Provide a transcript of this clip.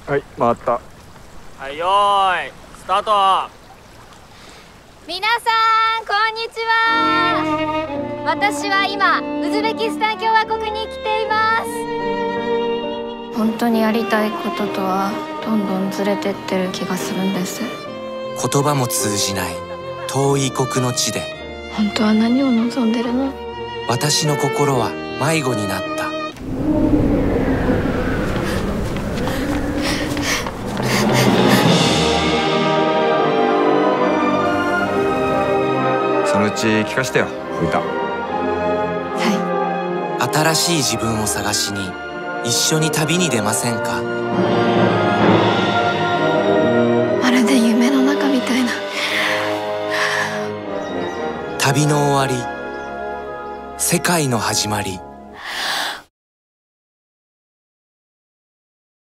はい、回った。 はい、よーいスタート。 皆さんこんにちは。私は今ウズベキスタン共和国に来ています。本当にやりたいこととはどんどんずれてってる気がするんです。 言葉も通じない遠い異国の地で、 本当は何を望んでるの？ 私の心は迷子になった。 そのうち聞かしてよ、歌。 は新しい自分を探しに一緒に旅に出ませんか？ い。まるで夢の中みたいな。 旅の終わり、世界の始まり。